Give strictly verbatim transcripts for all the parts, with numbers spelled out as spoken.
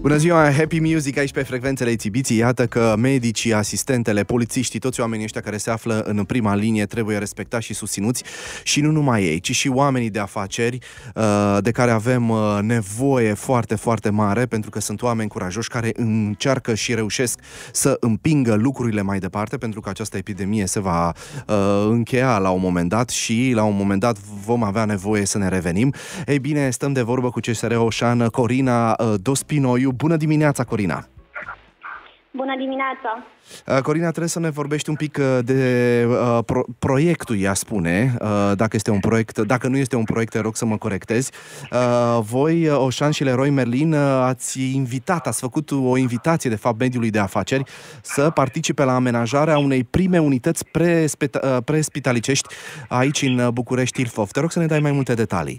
Bună ziua, Happy Music aici pe frecvențele Țibiții. Iată că medicii, asistentele, polițiștii, toți oamenii ăștia care se află în prima linie trebuie respectați și susținuți, și nu numai ei, ci și oamenii de afaceri de care avem nevoie foarte, foarte mare, pentru că sunt oameni curajoși care încearcă și reușesc să împingă lucrurile mai departe, pentru că această epidemie se va încheia la un moment dat și la un moment dat vom avea nevoie să ne revenim. Ei bine, stăm de vorbă cu C S R Oșan, Corina Dospinoiu. Bună dimineața, Corina! Bună dimineața! Corina, trebuie să ne vorbești un pic de uh, pro proiectul, ea spune, uh, dacă este un proiect, dacă nu este un proiect, te rog să mă corectezi. Uh, voi, Oșan și Leroy Merlin, uh, ați invitat, ați făcut o invitație, de fapt, mediului de afaceri să participe la amenajarea unei prime unități pre-spitalicești aici în București, Ilfov. Te rog să ne dai mai multe detalii.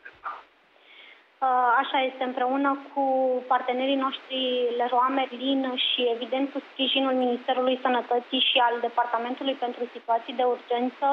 Așa este, împreună cu partenerii noștri Leroy Merlin și, evident, cu sprijinul Ministerului Sănătății și al Departamentului pentru Situații de Urgență,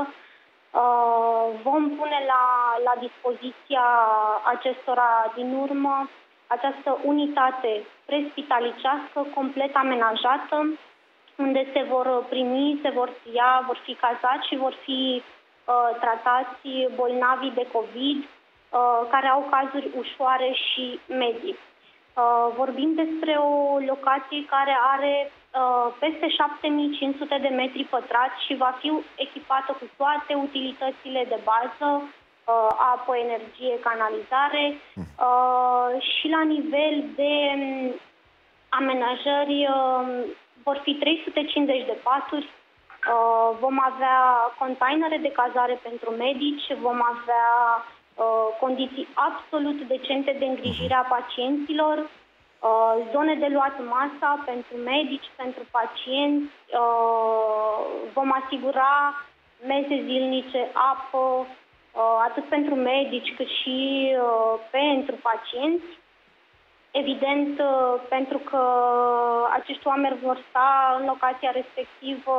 vom pune la, la dispoziția acestora din urmă această unitate prespitalicească complet amenajată, unde se vor primi, se vor ia, vor fi cazați și vor fi uh, tratați bolnavii de COVID, care au cazuri ușoare și medii. Vorbim despre o locație care are peste șapte mii cinci sute de metri pătrați și va fi echipată cu toate utilitățile de bază, apă, energie, canalizare, și la nivel de amenajări vor fi trei sute cincizeci de paturi, vom avea containere de cazare pentru medici, vom avea condiții absolut decente de îngrijire a pacienților, zone de luat masa pentru medici, pentru pacienți, vom asigura mese zilnice, apă, atât pentru medici cât și pentru pacienți. Evident, pentru că acești oameni vor sta în locația respectivă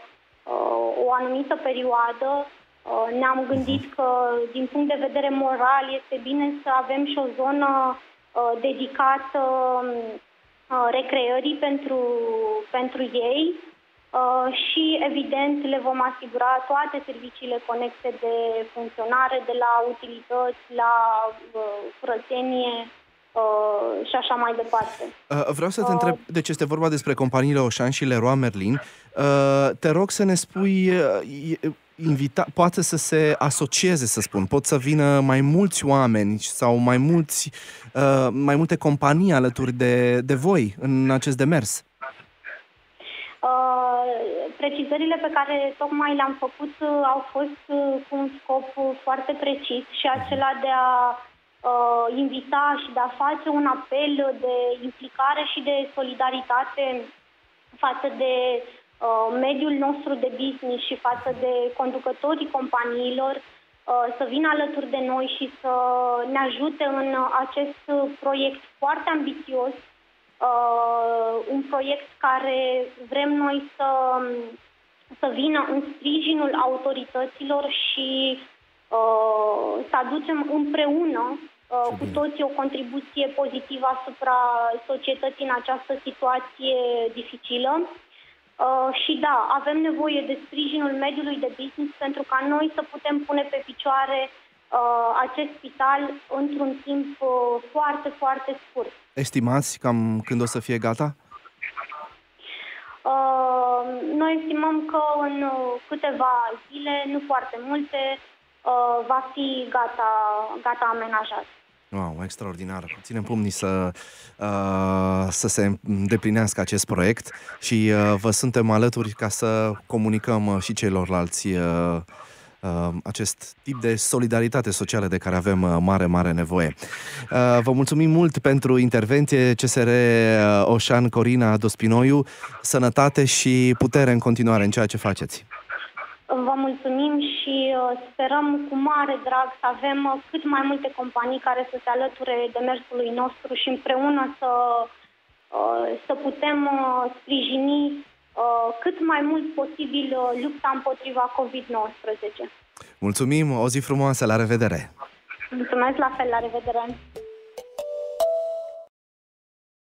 o anumită perioadă, ne-am gândit că, din punct de vedere moral, este bine să avem și o zonă uh, dedicată uh, recreării pentru, pentru ei uh, și, evident, le vom asigura toate serviciile conexe de funcționare, de la utilități, la uh, curățenie uh, și așa mai departe. Uh, vreau să te uh, întreb, deci este vorba despre companiile Oșan și Leroy Merlin. Uh, te rog să ne spui... Uh, Invita, poate să se asocieze, să spun, pot să vină mai mulți oameni sau mai mulți, uh, mai multe companii alături de, de voi în acest demers? Uh, precizările pe care tocmai le-am făcut uh, au fost uh, cu un scop uh, foarte precis, și acela de a uh, invita și de a face un apel de implicare și de solidaritate față de mediul nostru de business și față de conducătorii companiilor, să vină alături de noi și să ne ajute în acest proiect foarte ambițios, un proiect care vrem noi să, să vină în sprijinul autorităților și să aducem împreună cu toții o contribuție pozitivă asupra societății în această situație dificilă. Uh, și da, avem nevoie de sprijinul mediului de business pentru ca noi să putem pune pe picioare uh, acest spital într-un timp uh, foarte, foarte scurt. Estimați cam când o să fie gata? Uh, noi estimăm că în uh, câteva zile, nu foarte multe, uh, va fi gata, gata amenajat. Wow, extraordinar. Ținem pumnii să, uh, să se îndeplinească acest proiect și uh, vă suntem alături ca să comunicăm uh, și celorlalți uh, uh, acest tip de solidaritate socială de care avem uh, mare, mare nevoie. Uh, vă mulțumim mult pentru intervenție, C S R Oșan, Corina Dospinoiu, sănătate și putere în continuare în ceea ce faceți. Vă mulțumim și sperăm cu mare drag să avem cât mai multe companii care să se alăture demersului nostru și împreună să, să putem sprijini cât mai mult posibil lupta împotriva COVID nouăsprezece. Mulțumim, o zi frumoasă, la revedere! Mulțumesc, la fel, la revedere!